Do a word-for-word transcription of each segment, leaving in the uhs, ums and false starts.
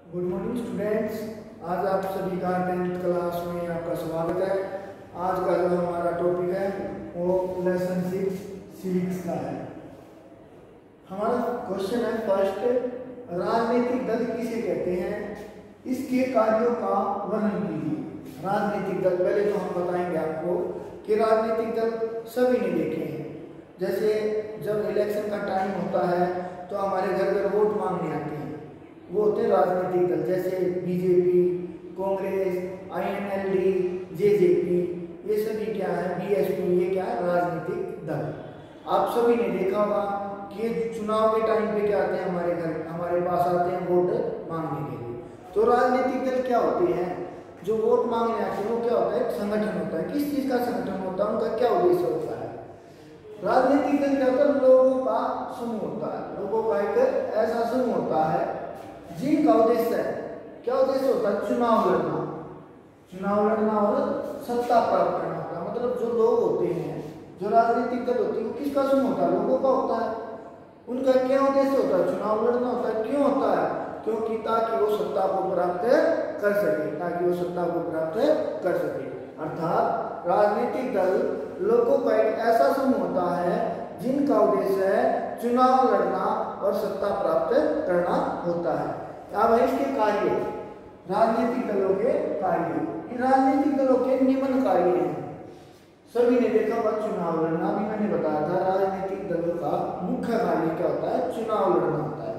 Good morning students. आज आप सभी का टेंथ क्लास में आपका स्वागत है। आज का जो हमारा टॉपिक है वो लेसन सिक्स सिविक्स का है। हमारा क्वेश्चन है फर्स्ट, राजनीतिक दल किसे कहते हैं, इसके कार्यों का वर्णन कीजिए। राजनीतिक दल पहले तो हम बताएंगे आपको कि राजनीतिक दल सभी ने देखे हैं। जैसे जब इलेक्शन का टाइम होता है तो हमारे घर घर वोट मांगने आते हैं, वो होते हैं राजनीतिक दल। जैसे बीजेपी, कांग्रेस, आईएनएलडी, जेजेपी, ये सभी क्या है, बीएसपी, ये क्या है, राजनीतिक दल। आप सभी ने देखा होगा कि चुनाव के टाइम पे क्या आते हैं, हमारे घर हमारे पास आते हैं वोट मांगने के लिए। तो राजनीतिक दल क्या होते हैं, जो वोट मांगने आते हैं वो क्या होता है, एक संगठन होता है। किस चीज का संगठन होता है, उनका क्या उद्देश्य होता है। राजनीतिक दल क्या होता है, लोगों का समूह होता है। लोगों का एक ऐसा समूह होता है जिनका उद्देश्य है, क्या उद्देश्य होता है, चुनाव लड़ना चुनाव लड़ना और सत्ता प्राप्त करना होता है। मतलब जो लोग होते हैं, जो राजनीतिक दल होती है, वो किसका समूह होता है, लोगों का होता है। उनका क्या उद्देश्य होता है, चुनाव लड़ना होता है। क्यों होता है, क्योंकि ताकि वो सत्ता को प्राप्त कर सके ताकि वो सत्ता को प्राप्त कर सके अर्थात राजनीतिक दल लोगों का एक ऐसा समूह होता है जिनका उद्देश्य है चुनाव लड़ना और सत्ता प्राप्त करना होता है। अब इसके कार्य, राजनीतिक दलों के कार्य, राजनीतिक दलों के निम्न कार्य हैं। सभी ने देखा होगा चुनाव लड़ना, भी मैंने बताया था। राजनीतिक दलों का मुख्य कार्य क्या होता है, चुनाव लड़ना होता है।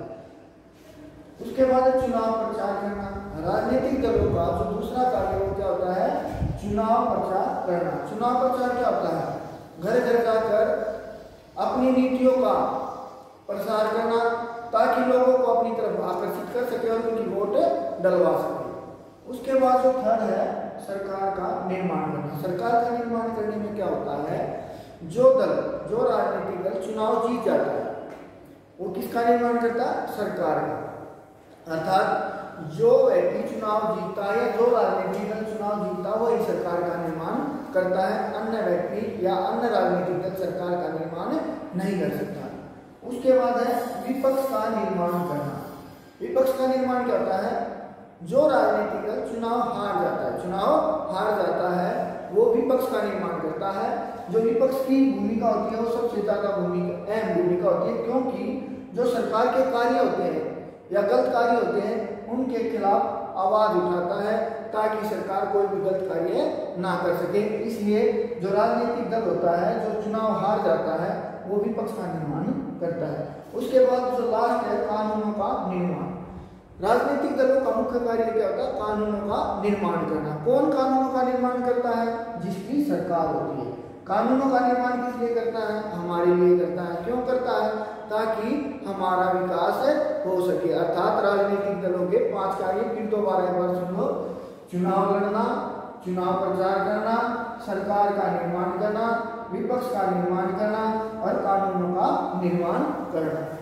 उसके बाद चुनाव प्रचार करना। राजनीतिक दलों का जो दूसरा कार्य वो क्या होता है, चुनाव प्रचार करना। चुनाव प्रचार क्या होता है, घर घर जाकर अपनी नीतियों का प्रसार करना ताकि लोगों को अपनी तरफ आकर्षित कर सके और उनकी वोट डलवा सके। उसके बाद जो थर्ड है, सरकार का निर्माण करना। सरकार का निर्माण करने में क्या होता है, जो दल जो राजनीतिक दल चुनाव जीत जाता है वो किसका निर्माण करता है, सरकार का। अर्थात जो व्यक्ति चुनाव जीतता है, जो राजनीतिक दल चुनाव जीतता है, वही सरकार का निर्माण करता है। अन्य व्यक्ति या अन्य राजनीतिक दल सरकार का निर्माण नहीं कर सकता। उसके बाद है विपक्ष का निर्माण करना। विपक्ष का निर्माण क्या होता है, जो राजनीतिक दल चुनाव हार जाता है चुनाव हार जाता है वो विपक्ष का निर्माण करता है। जो विपक्ष की भूमिका होती है वो सबसे ज्यादा भूमिका अहम भूमिका होती है, क्योंकि जो सरकार के कार्य होते हैं या गलत कार्य होते हैं उनके खिलाफ आवाज उठाता है ताकि सरकार कोई भी गलत कार्य ना कर सके। इसलिए जो राजनीतिक दल होता है जो चुनाव हार जाता है वो विपक्ष का निर्माण करता है। उसके बाद जो लास्ट है, कानूनों का निर्माण। राजनीतिक दलों का मुख्य कार्य क्या होता है, कानूनों का निर्माण करना। कौन कानूनों का निर्माण करता है, जिसकी सरकार होती है। कानूनों का निर्माण किस लिए करता है, हमारे लिए करता है। क्यों करता है, ताकि हमारा विकास हो सके। अर्थात राजनीतिक दलों के पांच कार्य फिर दोबारा एक बार सुन लो, चुनाव लड़ना, चुनाव प्रचार करना, सरकार का निर्माण करना, विपक्ष का निर्माण करना और कानूनों का निर्माण करना।